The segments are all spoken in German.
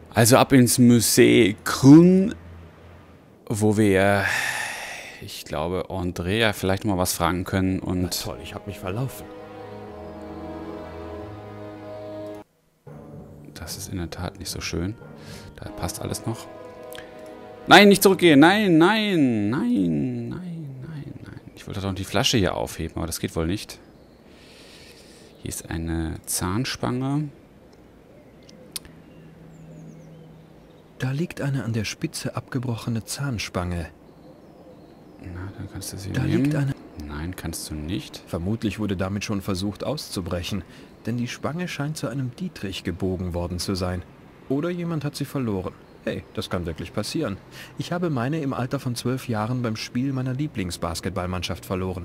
Also ab ins Musée Krun, wo wir, ich glaube, Andrea vielleicht noch mal was fragen können. Und na toll, ich habe mich verlaufen. das ist in der Tat nicht so schön. Da passt alles noch. Nein, nicht zurückgehen. Nein, nein, nein, nein, nein, nein. Ich wollte doch die Flasche hier aufheben, aber das geht wohl nicht. Hier ist eine Zahnspange. Da liegt eine an der Spitze abgebrochene Zahnspange. Na, dann kannst du sie Da nehmen. liegt eine... Nein, kannst du nicht. Vermutlich wurde damit schon versucht auszubrechen, denn die Spange scheint zu einem Dietrich gebogen worden zu sein. Oder jemand hat sie verloren. Hey, das kann wirklich passieren. Ich habe meine im Alter von 12 Jahren beim Spiel meiner Lieblingsbasketballmannschaft verloren.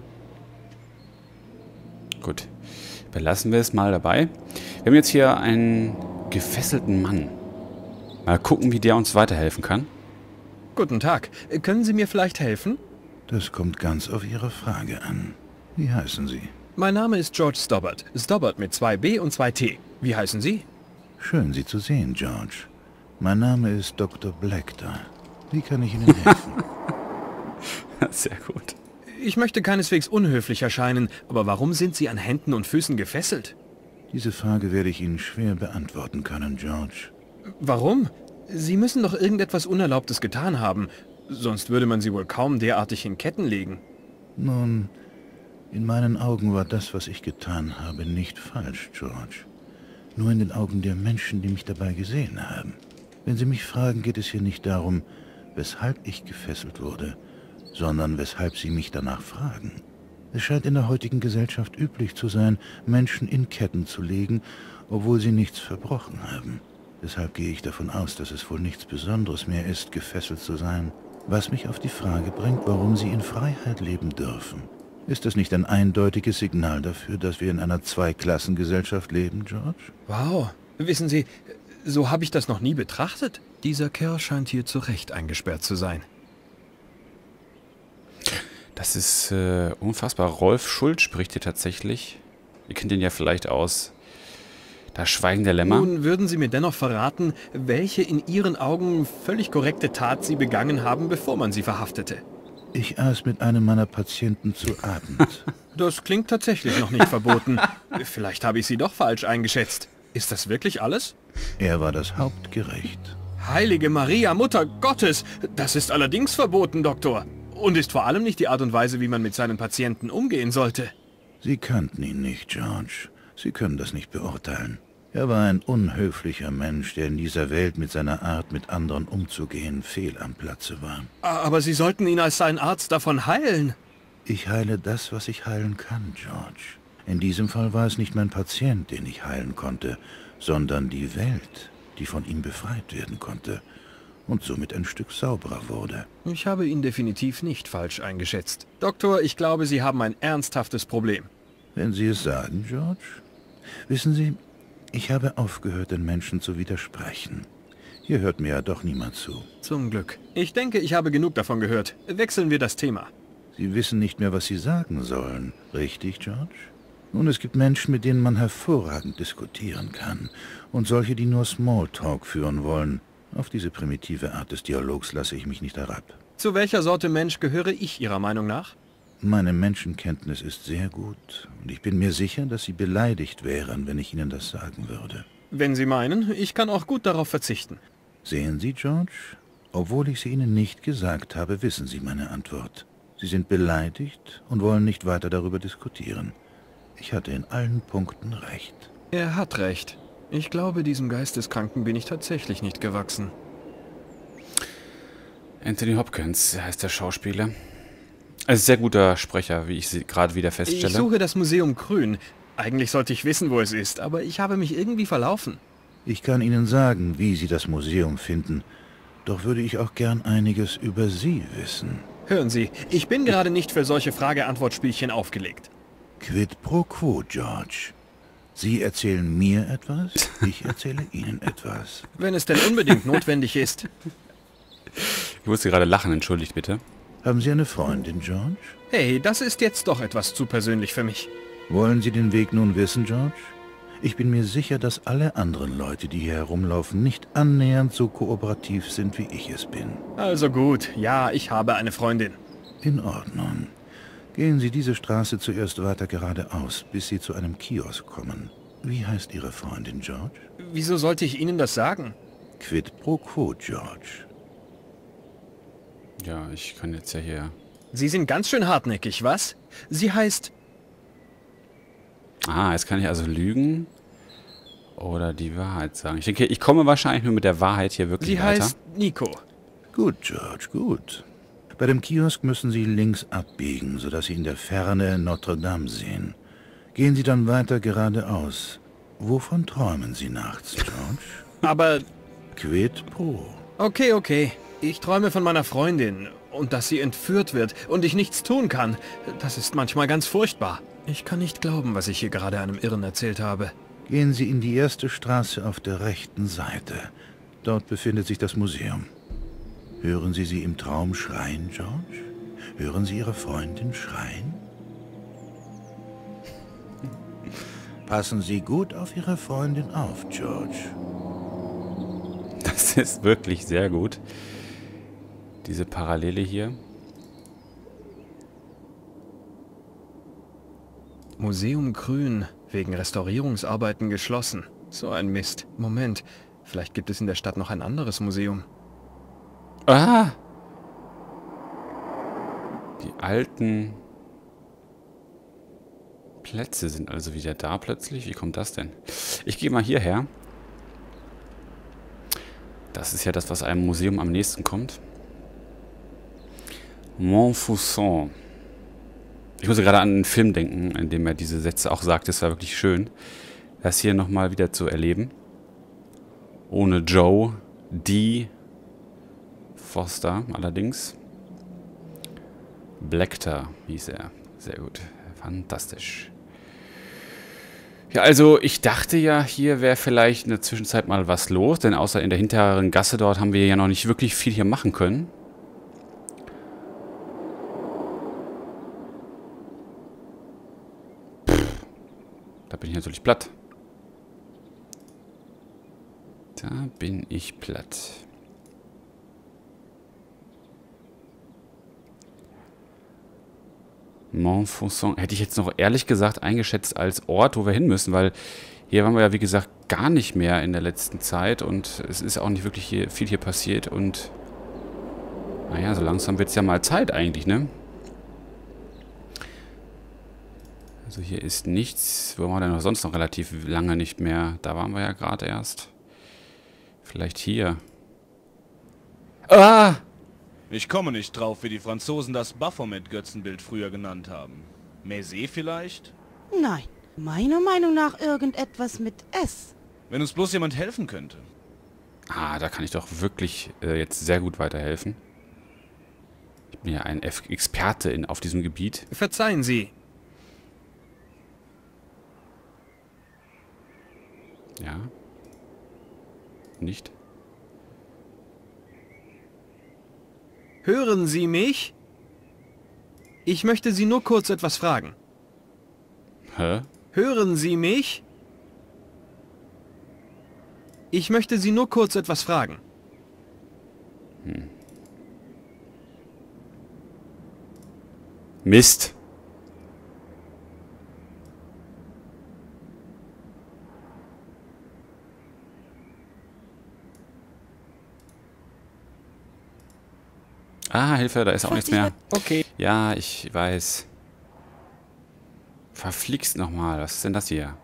Gut, belassen wir es mal dabei. Wir haben jetzt hier einen gefesselten Mann. Mal gucken, wie der uns weiterhelfen kann. Guten Tag. Können Sie mir vielleicht helfen? Das kommt ganz auf Ihre Frage an. Wie heißen Sie? Mein Name ist George Stobbart. Stobbart mit 2 B und 2 T. Wie heißen Sie? Schön, Sie zu sehen, George. Mein Name ist Dr. Blackter. Wie kann ich Ihnen helfen? Sehr gut. Ich möchte keineswegs unhöflich erscheinen, aber warum sind Sie an Händen und Füßen gefesselt? Diese Frage werde ich Ihnen schwer beantworten können, George. Warum? Sie müssen doch irgendetwas Unerlaubtes getan haben. Sonst würde man Sie wohl kaum derartig in Ketten legen. Nun, in meinen Augen war das, was ich getan habe, nicht falsch, George. Nur in den Augen der Menschen, die mich dabei gesehen haben. Wenn Sie mich fragen, geht es hier nicht darum, weshalb ich gefesselt wurde, sondern weshalb Sie mich danach fragen. Es scheint in der heutigen Gesellschaft üblich zu sein, Menschen in Ketten zu legen, obwohl sie nichts verbrochen haben. Deshalb gehe ich davon aus, dass es wohl nichts Besonderes mehr ist, gefesselt zu sein. Was mich auf die Frage bringt, warum Sie in Freiheit leben dürfen. Ist das nicht ein eindeutiges Signal dafür, dass wir in einer Zweiklassengesellschaft leben, George? Wow. Wissen Sie, so habe ich das noch nie betrachtet. Dieser Kerl scheint hier zu Recht eingesperrt zu sein. Das ist unfassbar. Rolf Schuld spricht hier tatsächlich. Ihr kennt ihn ja vielleicht aus Das Schweigen der Lämmer. Nun würden Sie mir dennoch verraten, welche in Ihren Augen völlig korrekte Tat Sie begangen haben, bevor man Sie verhaftete. Ich aß mit einem meiner Patienten zu Abend. Das klingt tatsächlich noch nicht verboten. Vielleicht habe ich Sie doch falsch eingeschätzt. Ist das wirklich alles? Er war das Hauptgericht. Heilige Maria, Mutter Gottes! Das ist allerdings verboten, Doktor. Und ist vor allem nicht die Art und Weise, wie man mit seinen Patienten umgehen sollte. Sie kannten ihn nicht, George. Sie können das nicht beurteilen. Er war ein unhöflicher Mensch, der in dieser Welt mit seiner Art, mit anderen umzugehen, fehl am Platze war. Aber Sie sollten ihn als sein Arzt davon heilen. Ich heile das, was ich heilen kann, George. In diesem Fall war es nicht mein Patient, den ich heilen konnte, sondern die Welt, die von ihm befreit werden konnte und somit ein Stück sauberer wurde. Ich habe ihn definitiv nicht falsch eingeschätzt. Doktor, ich glaube, Sie haben ein ernsthaftes Problem. Wenn Sie es sagen, George. Wissen Sie, ich habe aufgehört, den Menschen zu widersprechen. Hier hört mir ja doch niemand zu. Zum Glück. Ich denke, ich habe genug davon gehört. Wechseln wir das Thema. Sie wissen nicht mehr, was Sie sagen sollen. Richtig, George? Nun, es gibt Menschen, mit denen man hervorragend diskutieren kann. Und solche, die nur Smalltalk führen wollen. Auf diese primitive Art des Dialogs lasse ich mich nicht herab. Zu welcher Sorte Mensch gehöre ich Ihrer Meinung nach? Meine Menschenkenntnis ist sehr gut. Und ich bin mir sicher, dass Sie beleidigt wären, wenn ich Ihnen das sagen würde. Wenn Sie meinen, ich kann auch gut darauf verzichten. Sehen Sie, George? Obwohl ich sie Ihnen nicht gesagt habe, wissen Sie meine Antwort. Sie sind beleidigt und wollen nicht weiter darüber diskutieren. Ich hatte in allen Punkten recht. Er hat recht. Ich glaube, diesem Geisteskranken bin ich tatsächlich nicht gewachsen. Anthony Hopkins heißt der Schauspieler. Ein sehr guter Sprecher, wie ich sie gerade wieder feststelle. Ich suche das Museum Krün. Eigentlich sollte ich wissen, wo es ist, aber ich habe mich irgendwie verlaufen. Ich kann Ihnen sagen, wie Sie das Museum finden. Doch würde ich auch gern einiges über Sie wissen. Hören Sie, ich bin gerade nicht für solche Frage-Antwort-Spielchen aufgelegt. Quid pro quo, George. Sie erzählen mir etwas, ich erzähle Ihnen etwas. Wenn es denn unbedingt notwendig ist. Ich musste gerade lachen, entschuldigt bitte. Haben Sie eine Freundin, George? Hey, das ist jetzt doch etwas zu persönlich für mich. Wollen Sie den Weg nun wissen, George? Ich bin mir sicher, dass alle anderen Leute, die hier herumlaufen, nicht annähernd so kooperativ sind, wie ich es bin. Also gut, ja, ich habe eine Freundin. In Ordnung. Gehen Sie diese Straße zuerst weiter geradeaus, bis Sie zu einem Kiosk kommen. Wie heißt Ihre Freundin, George? Wieso sollte ich Ihnen das sagen? Quid pro quo, George. Ja, ich kann jetzt ja hier... Sie sind ganz schön hartnäckig, was? Sie heißt... Ah, jetzt kann ich also lügen oder die Wahrheit sagen. Ich denke, ich komme wahrscheinlich nur mit der Wahrheit hier wirklich Sie weiter. heißt Nico. Gut, George, gut. Bei dem Kiosk müssen Sie links abbiegen, sodass Sie in der Ferne Notre Dame sehen. Gehen Sie dann weiter geradeaus. Wovon träumen Sie nachts, George? Aber... Quid pro. Okay. Ich träume von meiner Freundin und dass sie entführt wird und ich nichts tun kann. Das ist manchmal ganz furchtbar. Ich kann nicht glauben, was ich hier gerade einem Irren erzählt habe. Gehen Sie in die erste Straße auf der rechten Seite. Dort befindet sich das Museum. Hören Sie sie im Traum schreien, George? Hören Sie Ihre Freundin schreien? Passen Sie gut auf Ihre Freundin auf, George. Das ist wirklich sehr gut. Diese Parallele hier. Museum Grün, wegen Restaurierungsarbeiten geschlossen. So ein Mist. Moment, vielleicht gibt es in der Stadt noch ein anderes Museum. Ah! Die alten Plätze sind also wieder da plötzlich. Wie kommt das denn? Ich gehe mal hierher. Das ist ja das, was einem Museum am nächsten kommt. Montfaucon. Ich muss gerade an einen Film denken, in dem er diese Sätze auch sagt. Es war wirklich schön, das hier nochmal wieder zu erleben. Ohne Joe D. Foster allerdings. Blackter hieß er. Sehr gut. Fantastisch. Ja, also ich dachte ja, hier wäre vielleicht in der Zwischenzeit mal was los, denn außer in der hinteren Gasse dort haben wir ja noch nicht wirklich viel hier machen können. Da bin ich natürlich platt. Da bin ich platt. Montfaucon hätte ich jetzt noch ehrlich gesagt eingeschätzt als Ort, wo wir hin müssen, weil hier waren wir ja wie gesagt gar nicht mehr in der letzten Zeit und es ist auch nicht wirklich viel hier passiert und naja, so langsam wird es ja mal Zeit eigentlich, ne? Also hier ist nichts, wo waren wir denn noch sonst noch relativ lange nicht mehr? Da waren wir ja gerade erst. Vielleicht hier. Ah! Ich komme nicht drauf, wie die Franzosen das Baphomet-Götzenbild früher genannt haben. Mézé vielleicht? Nein, meiner Meinung nach irgendetwas mit S. Wenn uns bloß jemand helfen könnte. Ah, da kann ich doch wirklich jetzt sehr gut weiterhelfen. Ich bin ja ein Experte auf diesem Gebiet. Verzeihen Sie. Ja. Nicht? Hören Sie mich? Ich möchte Sie nur kurz etwas fragen. Hä? Hören Sie mich? Ich möchte Sie nur kurz etwas fragen. Mist. Ah, Hilfe, da ist auch nichts mehr. Okay. Ja, ich weiß. Verflixt nochmal. Was ist denn das hier?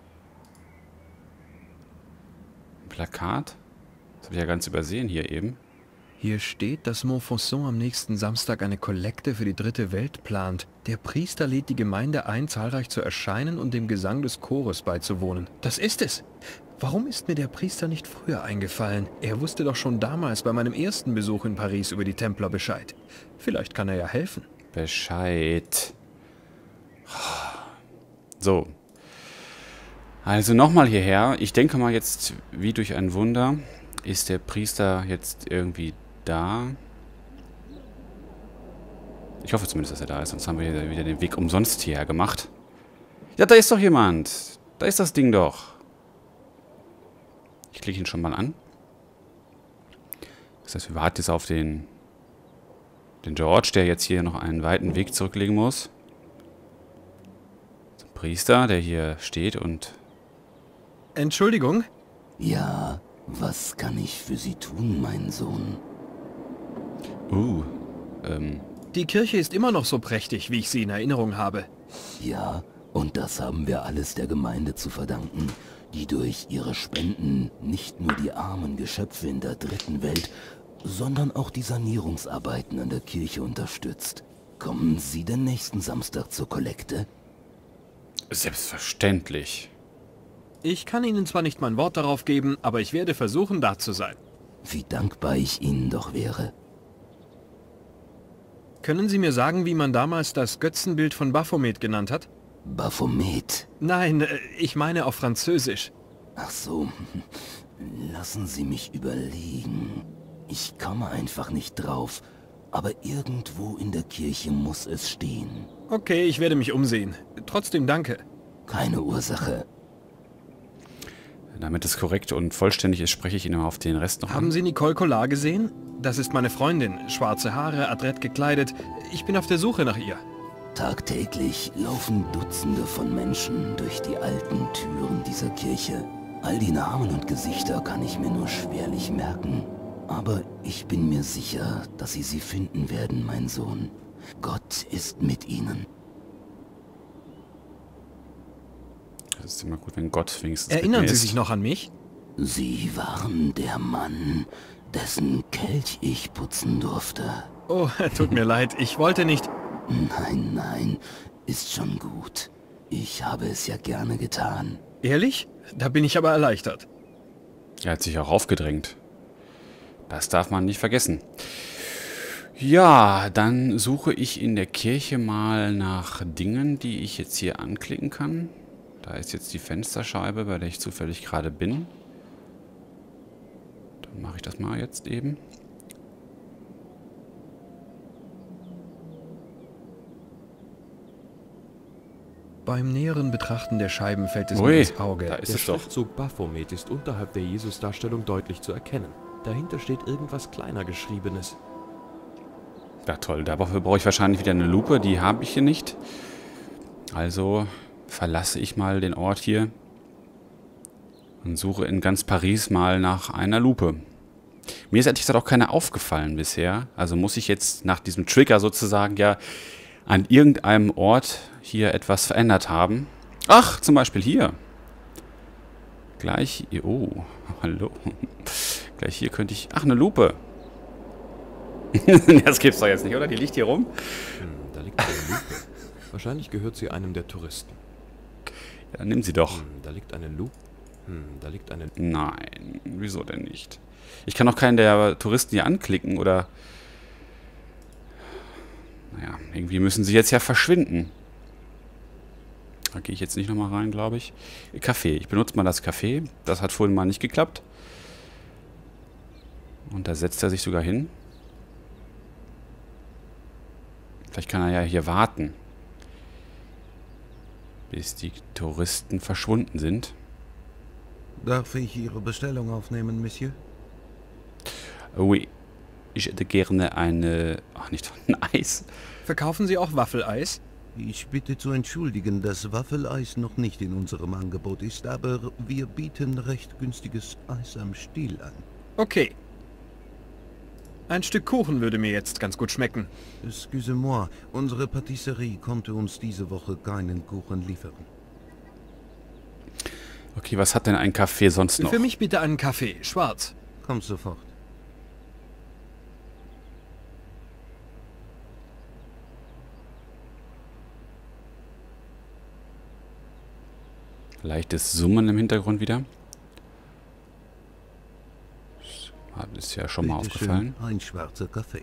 Ein Plakat? Das habe ich ja ganz übersehen hier eben. Hier steht, dass Montfaucon am nächsten Samstag eine Kollekte für die dritte Welt plant. Der Priester lädt die Gemeinde ein, zahlreich zu erscheinen und dem Gesang des Chores beizuwohnen. Das ist es. Warum ist mir der Priester nicht früher eingefallen? Er wusste doch schon damals bei meinem ersten Besuch in Paris über die Templer Bescheid. Vielleicht kann er ja helfen. Bescheid. So. Also nochmal hierher. Ich denke mal jetzt, wie durch ein Wunder, ist der Priester jetzt irgendwie da. Ich hoffe zumindest, dass er da ist, sonst haben wir wieder den Weg umsonst hierher gemacht. Ja, da ist doch jemand. Da ist das Ding doch. Ich klicke ihn schon mal an. Das heißt, wir warten jetzt auf den George, der jetzt hier noch einen weiten Weg zurücklegen muss. Zum Priester, der hier steht und... Entschuldigung? Ja, was kann ich für Sie tun, mein Sohn? Die Kirche ist immer noch so prächtig, wie ich sie in Erinnerung habe. Ja, und das haben wir alles der Gemeinde zu verdanken, die durch ihre Spenden nicht nur die armen Geschöpfe in der dritten Welt, sondern auch die Sanierungsarbeiten an der Kirche unterstützt. Kommen Sie denn nächsten Samstag zur Kollekte? Selbstverständlich. Ich kann Ihnen zwar nicht mein Wort darauf geben, aber ich werde versuchen, da zu sein. Wie dankbar ich Ihnen doch wäre. Können Sie mir sagen, wie man damals das Götzenbild von Baphomet genannt hat? Baphomet? Nein, ich meine auf Französisch. Ach so, lassen Sie mich überlegen. Ich komme einfach nicht drauf, aber irgendwo in der Kirche muss es stehen. Okay, ich werde mich umsehen. Trotzdem danke. Keine Ursache. Damit es korrekt und vollständig ist, spreche ich Ihnen auf den Rest noch Haben an. Sie Nicole Collard gesehen? Das ist meine Freundin. Schwarze Haare, adrett gekleidet. Ich bin auf der Suche nach ihr. Tagtäglich laufen Dutzende von Menschen durch die alten Türen dieser Kirche. All die Namen und Gesichter kann ich mir nur schwerlich merken. Aber ich bin mir sicher, dass Sie sie finden werden, mein Sohn. Gott ist mit Ihnen. Das ist immer gut, wenn Gott wenigstens Erinnern mit mir Sie ist. sich noch an mich? Sie waren der Mann, dessen Kelch ich putzen durfte. Oh, tut mir leid. Ich wollte nicht... Nein, nein, ist schon gut. Ich habe es ja gerne getan. Ehrlich? Da bin ich aber erleichtert. Er hat sich auch aufgedrängt. Das darf man nicht vergessen. Ja, dann suche ich in der Kirche mal nach Dingen, die ich jetzt hier anklicken kann. Da ist jetzt die Fensterscheibe, bei der ich zufällig gerade bin. Dann mache ich das mal jetzt eben. Beim näheren Betrachten der Scheiben fällt es mir Ui, ins Auge. da ist Der es doch. Schriftzug Baphomet ist unterhalb der Jesusdarstellung deutlich zu erkennen. Dahinter steht irgendwas kleiner Geschriebenes. Ja toll, dafür brauche ich wahrscheinlich wieder eine Lupe. Die habe ich hier nicht. Also verlasse ich mal den Ort hier und suche in ganz Paris mal nach einer Lupe. Mir ist ehrlich gesagt auch keine aufgefallen bisher. Also muss ich jetzt nach diesem Trigger sozusagen ja an irgendeinem Ort hier etwas verändert haben. Ach, zum Beispiel hier. Gleich, oh, hallo. Gleich hier könnte ich, ach, eine Lupe. Das gibt's doch jetzt nicht, oder? Die liegt hier rum. Da liegt eine Lupe. Wahrscheinlich gehört sie einem der Touristen. Ja, dann nimm sie doch. Da liegt eine Lupe. Da liegt eine... Nein, wieso denn nicht? Ich kann doch keinen der Touristen hier anklicken, oder... Naja, irgendwie müssen sie jetzt ja verschwinden. Da gehe ich jetzt nicht nochmal rein, glaube ich. Café. Ich benutze mal das Café. Das hat vorhin mal nicht geklappt. Und da setzt er sich sogar hin. Vielleicht kann er ja hier warten, bis die Touristen verschwunden sind. Darf ich Ihre Bestellung aufnehmen, Monsieur? Oui. Ich hätte gerne eine... Ach, nicht ein Eis. Verkaufen Sie auch Waffeleis? Ich bitte zu entschuldigen, dass Waffeleis noch nicht in unserem Angebot ist, aber wir bieten recht günstiges Eis am Stiel an. Okay. Ein Stück Kuchen würde mir jetzt ganz gut schmecken. Excusez-moi, unsere Patisserie konnte uns diese Woche keinen Kuchen liefern. Okay, was hat denn ein Café sonst noch? Für mich bitte einen Kaffee, schwarz. Kommt sofort. Leichtes Summen im Hintergrund wieder. Das ist ja schon mal Bitte schön, aufgefallen. ein schwarzer Kaffee.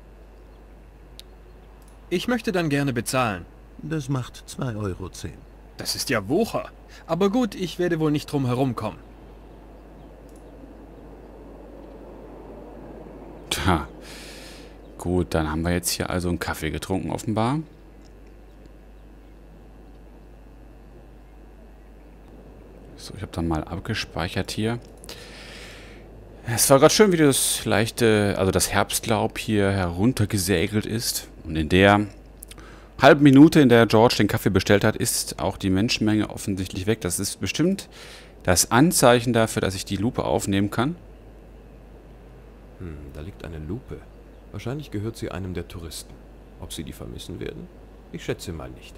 Ich möchte dann gerne bezahlen. Das macht 2,10 €. Das ist ja Wucher. Aber gut, ich werde wohl nicht drum herumkommen. Tja. Gut, dann haben wir jetzt hier also einen Kaffee getrunken offenbar. dann mal abgespeichert hier. Es war gerade schön, wie das leichte, also das Herbstlaub hier heruntergesegelt ist. Und in der halben Minute, in der George den Kaffee bestellt hat, ist auch die Menschenmenge offensichtlich weg. Das ist bestimmt das Anzeichen dafür, dass ich die Lupe aufnehmen kann. Da liegt eine Lupe. Wahrscheinlich gehört sie einem der Touristen. Ob sie die vermissen werden? Ich schätze mal nicht.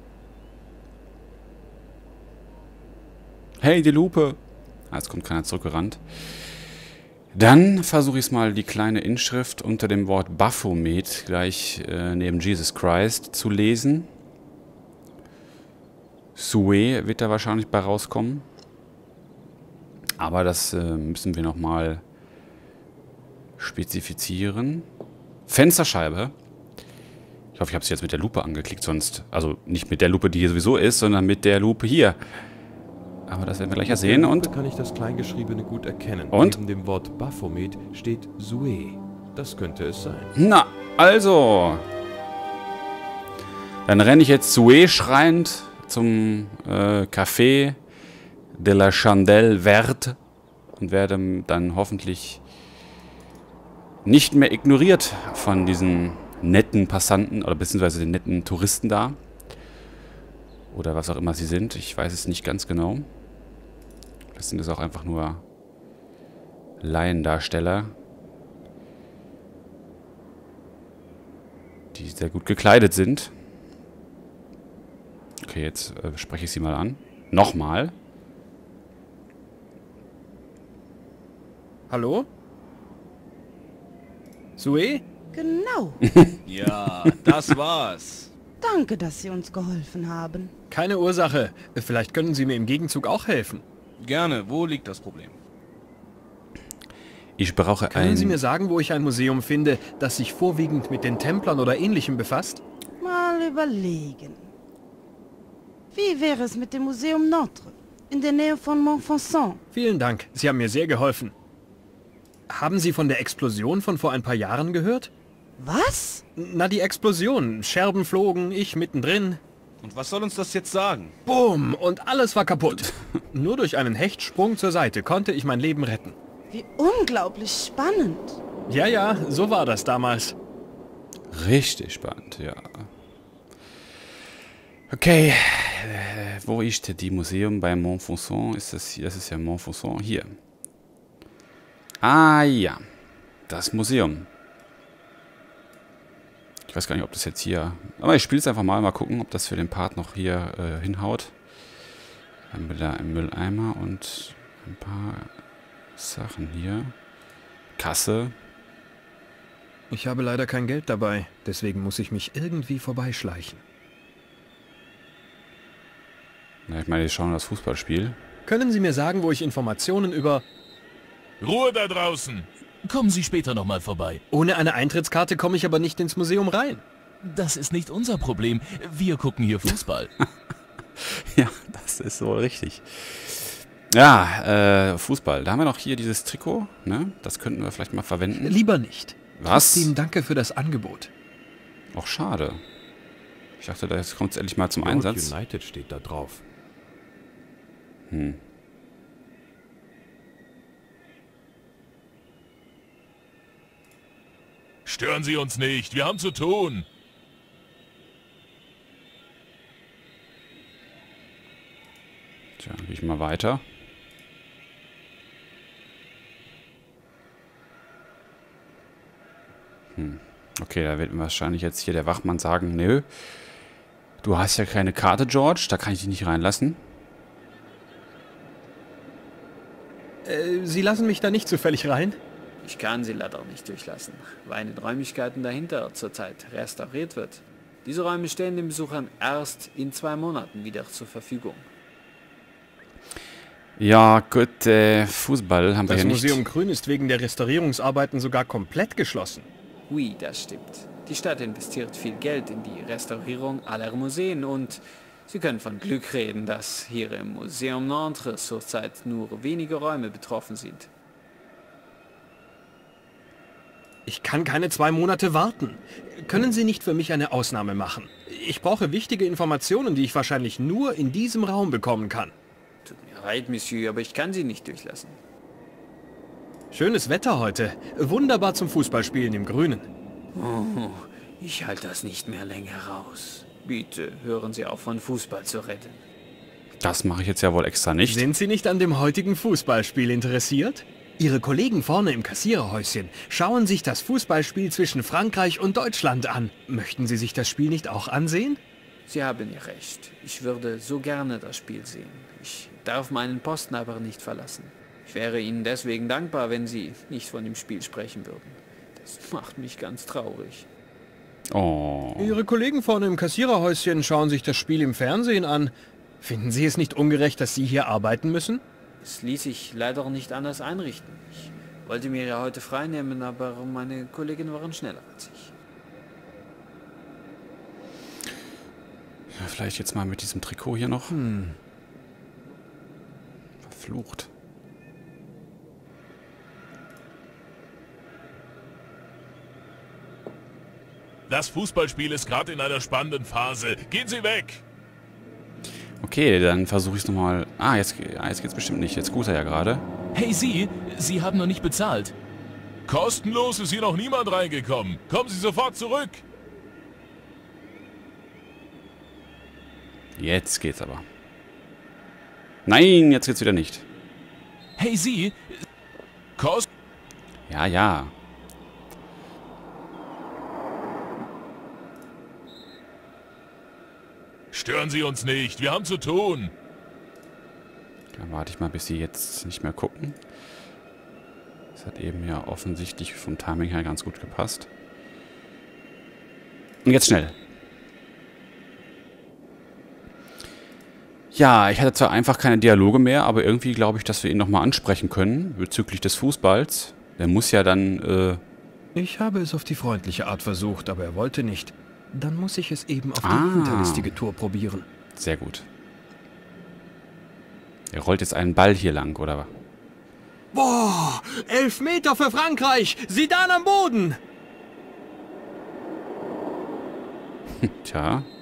Hey, die Lupe! Ah, jetzt kommt keiner zurückgerannt. Dann versuche ich es mal, die kleine Inschrift unter dem Wort Baphomet gleich neben Jesus Christ zu lesen. Sue wird da wahrscheinlich bei rauskommen. Aber das müssen wir nochmal spezifizieren. Fensterscheibe. Ich hoffe, ich habe es jetzt mit der Lupe angeklickt, sonst... Also nicht mit der Lupe, die hier sowieso ist, sondern mit der Lupe hier. Aber das werden wir gleich ja sehen. Und kann ich das Kleingeschriebene gut erkennen. Und? Neben dem Wort Baphomet steht Sue. Das könnte es sein. Na, also. Dann renne ich jetzt Sue schreiend zum Café de la Chandelle Verte und werde dann hoffentlich nicht mehr ignoriert von diesen netten Passanten oder beziehungsweise den netten Touristen da. Oder was auch immer sie sind. Ich weiß es nicht ganz genau. Das sind es auch einfach nur Laiendarsteller, die sehr gut gekleidet sind. Okay, jetzt spreche ich sie mal an. Nochmal. Hallo? Sue? Genau. Ja, das war's. Danke, dass Sie uns geholfen haben. Keine Ursache. Vielleicht können Sie mir im Gegenzug auch helfen. Gerne, wo liegt das Problem? Ich brauche Können Sie mir sagen, wo ich ein Museum finde, das sich vorwiegend mit den Templern oder Ähnlichem befasst? Mal überlegen. Wie wäre es mit dem Museum Notre, in der Nähe von Montfaucon? Vielen Dank, Sie haben mir sehr geholfen. Haben Sie von der Explosion von vor ein paar Jahren gehört? Was? Na, die Explosion. Scherben flogen, ich mittendrin. Und was soll uns das jetzt sagen? Bumm, und alles war kaputt. Nur durch einen Hechtsprung zur Seite konnte ich mein Leben retten. Wie unglaublich spannend. Ja, ja, so war das damals. Richtig spannend, ja. Okay, wo ist die Museum bei Montfaucon? Ist das hier? Das ist ja Montfaucon. Hier. Ah ja, das Museum. Ich weiß gar nicht, ob das jetzt hier... Aber ich spiele es einfach mal gucken, ob das für den Part noch hier hinhaut. Haben wir da im Mülleimer und ein paar Sachen hier. Kasse. Ich habe leider kein Geld dabei, deswegen muss ich mich irgendwie vorbeischleichen. Na, ich meine, wir schauen das Fußballspiel. Können Sie mir sagen, wo ich Informationen über... Ruhe da draußen! Kommen Sie später nochmal vorbei. Ohne eine Eintrittskarte komme ich aber nicht ins Museum rein. Das ist nicht unser Problem. Wir gucken hier Fußball. Ja, das ist wohl richtig. Ja, Fußball. Da haben wir noch hier dieses Trikot, ne? Das könnten wir vielleicht mal verwenden. Lieber nicht. Was? Trotzdem danke für das Angebot. Auch schade. Ich dachte, da kommt es endlich mal zum York Einsatz. United steht da drauf. Stören Sie uns nicht, wir haben zu tun. Tja, dann gehe ich mal weiter. Okay, da wird wahrscheinlich jetzt hier der Wachmann sagen, nö, du hast ja keine Karte, George, da kann ich dich nicht reinlassen. Sie lassen mich da nicht zufällig rein? Ich kann sie leider nicht durchlassen, weil in den Räumlichkeiten dahinter zurzeit restauriert wird. Diese Räume stehen den Besuchern erst in 2 Monaten wieder zur Verfügung. Ja, gut, Fußball haben wir Das hier nicht. Museum Grün ist wegen der Restaurierungsarbeiten sogar komplett geschlossen. Oui, das stimmt. Die Stadt investiert viel Geld in die Restaurierung aller Museen und Sie können von Glück reden, dass hier im Museum Nantes zurzeit nur wenige Räume betroffen sind. Ich kann keine 2 Monate warten. Können Sie nicht für mich eine Ausnahme machen? Ich brauche wichtige Informationen, die ich wahrscheinlich nur in diesem Raum bekommen kann. Tut mir leid, Monsieur, aber ich kann Sie nicht durchlassen. Schönes Wetter heute. Wunderbar zum Fußballspielen im Grünen. Oh, ich halte das nicht mehr länger aus. Bitte hören Sie auf, von Fußball zu reden. Das mache ich jetzt ja wohl extra nicht. Sind Sie nicht an dem heutigen Fußballspiel interessiert? Ihre Kollegen vorne im Kassiererhäuschen schauen sich das Fußballspiel zwischen Frankreich und Deutschland an. Möchten Sie sich das Spiel nicht auch ansehen? Sie haben ja recht. Ich würde so gerne das Spiel sehen. Ich darf meinen Posten aber nicht verlassen. Ich wäre Ihnen deswegen dankbar, wenn Sie nicht von dem Spiel sprechen würden. Das macht mich ganz traurig. Oh. Ihre Kollegen vorne im Kassiererhäuschen schauen sich das Spiel im Fernsehen an. Finden Sie es nicht ungerecht, dass Sie hier arbeiten müssen? Es ließ sich leider nicht anders einrichten. Ich wollte mir ja heute frei nehmen, aber meine Kollegen waren schneller als ich. Ja, vielleicht jetzt mal mit diesem Trikot hier noch. Verflucht. Das Fußballspiel ist gerade in einer spannenden Phase. Gehen Sie weg! Okay, dann versuche ich es nochmal. Jetzt geht's bestimmt nicht. Jetzt gut er ja gerade. Hey Sie, Sie haben noch nicht bezahlt. Kostenlos ist hier noch niemand reingekommen. Kommen Sie sofort zurück. Jetzt geht's aber. Nein, jetzt geht's wieder nicht. Hey Sie, Ja, ja. Stören Sie uns nicht, wir haben zu tun. Dann warte ich mal, bis sie jetzt nicht mehr gucken. Das hat eben ja offensichtlich vom Timing her ganz gut gepasst. Und jetzt schnell. Ja, ich hatte zwar einfach keine Dialoge mehr, aber irgendwie glaube ich, dass wir ihn nochmal ansprechen können bezüglich des Fußballs. Der muss ja dann... Ich habe es auf die freundliche Art versucht, aber er wollte nicht. Dann muss ich es eben auf die hinterlistige Tour probieren. Sehr gut. Er rollt jetzt einen Ball hier lang, oder? Boah, 11 Meter für Frankreich! Zidane am Boden! Tja.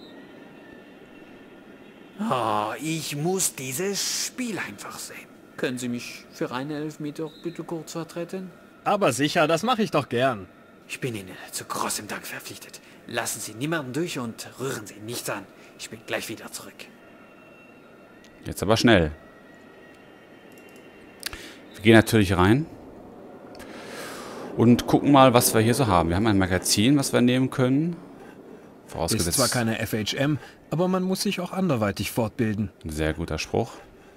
Oh, ich muss dieses Spiel einfach sehen. Können Sie mich für eine Elfmeter bitte kurz vertreten? Aber sicher, das mache ich doch gern. Ich bin Ihnen zu großem Dank verpflichtet. Lassen Sie niemanden durch und rühren Sie nichts an. Ich bin gleich wieder zurück. Jetzt aber schnell. Wir gehen natürlich rein. Und gucken mal, was wir hier so haben. Wir haben ein Magazin, was wir nehmen können. Vorausgesetzt. Ist zwar keine FHM, aber man muss sich auch anderweitig fortbilden. Ein sehr guter Spruch.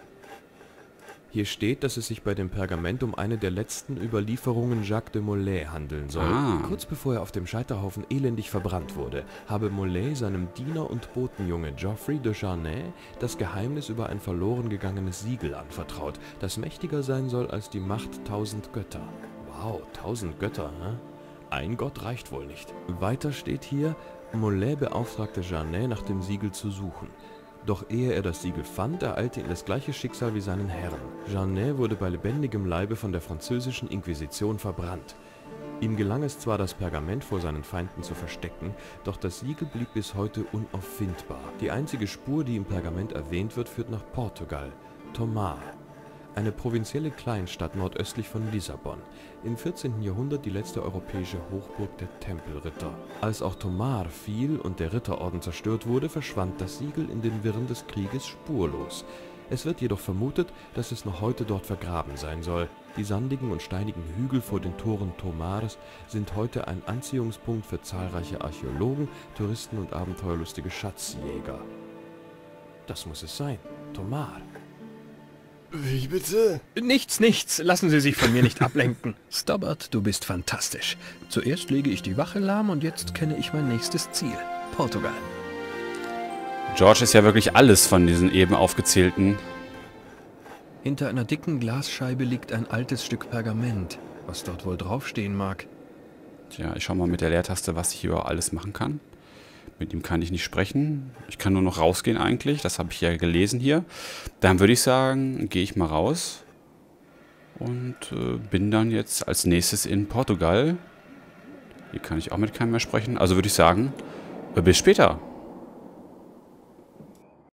Hier steht, dass es sich bei dem Pergament um eine der letzten Überlieferungen Jacques de Molay handeln soll. Kurz bevor er auf dem Scheiterhaufen elendig verbrannt wurde, habe Molay seinem Diener und Botenjunge Geoffrey de Charnay das Geheimnis über ein verloren gegangenes Siegel anvertraut, das mächtiger sein soll als die Macht 1000 Götter. Wow, 1000 Götter, ne? Ein Gott reicht wohl nicht. Weiter steht hier, Molay beauftragte Charnay, nach dem Siegel zu suchen. Doch ehe er das Siegel fand, ereilte ihn das gleiche Schicksal wie seinen Herren. Charnay wurde bei lebendigem Leibe von der französischen Inquisition verbrannt. Ihm gelang es zwar, das Pergament vor seinen Feinden zu verstecken, doch das Siegel blieb bis heute unauffindbar. Die einzige Spur, die im Pergament erwähnt wird, führt nach Portugal, Tomar, eine provinzielle Kleinstadt nordöstlich von Lissabon. Im 14. Jahrhundert die letzte europäische Hochburg der Tempelritter. Als auch Tomar fiel und der Ritterorden zerstört wurde, verschwand das Siegel in den Wirren des Krieges spurlos. Es wird jedoch vermutet, dass es noch heute dort vergraben sein soll. Die sandigen und steinigen Hügel vor den Toren Tomars sind heute ein Anziehungspunkt für zahlreiche Archäologen, Touristen und abenteuerlustige Schatzjäger. Das muss es sein. Tomar. Wie bitte? Nichts, nichts. Lassen Sie sich von mir nicht ablenken. Stobbart, du bist fantastisch. Zuerst lege ich die Wache lahm und jetzt kenne ich mein nächstes Ziel. Portugal. George ist ja wirklich alles von diesen eben aufgezählten. Hinter einer dicken Glasscheibe liegt ein altes Stück Pergament. Was dort wohl draufstehen mag. Tja, ich schau mal mit der Leertaste, was ich hier alles machen kann. Mit ihm kann ich nicht sprechen. Ich kann nur noch rausgehen eigentlich. Das habe ich ja gelesen hier. Dann würde ich sagen, gehe ich mal raus. Und bin dann jetzt als nächstes in Portugal. Hier kann ich auch mit keinem mehr sprechen. Also würde ich sagen, bis später.